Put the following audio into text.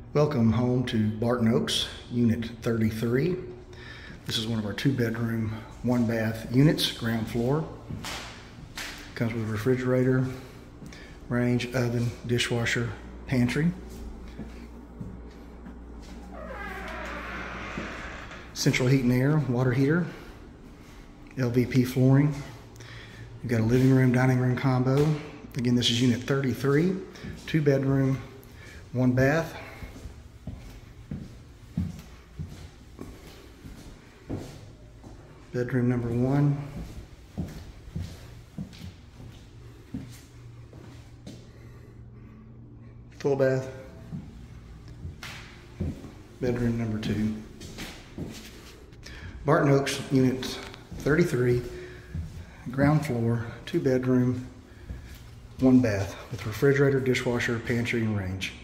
Welcome home to Barton Oaks, Unit 33. This is one of our 2-bedroom, 1-bath units, ground floor. Comes with a refrigerator, range, oven, dishwasher, pantry. Central heat and air, water heater, LVP flooring. You've got a living room, dining room combo. Again, this is Unit 33, 2-bedroom, 1-bath. Bedroom number 1. Full bath. Bedroom number 2. Barton Oaks, Unit 33, ground floor, 2-bedroom, 1-bath with refrigerator, dishwasher, pantry, and range.